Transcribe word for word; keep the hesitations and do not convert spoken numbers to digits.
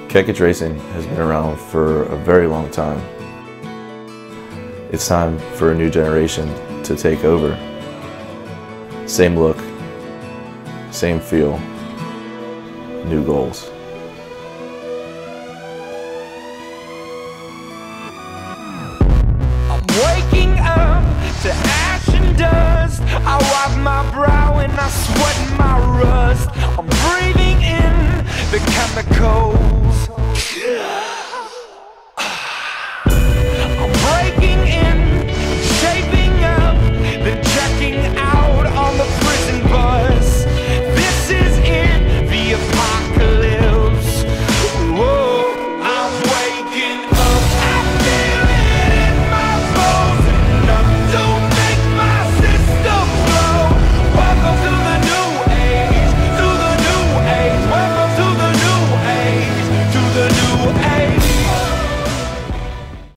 Kekich Racing has been around for a very long time. It's time for a new generation to take over. Same look, same feel, new goals. I'm waking up to ash and dust. I wipe my brow and I sweat my rust. I'm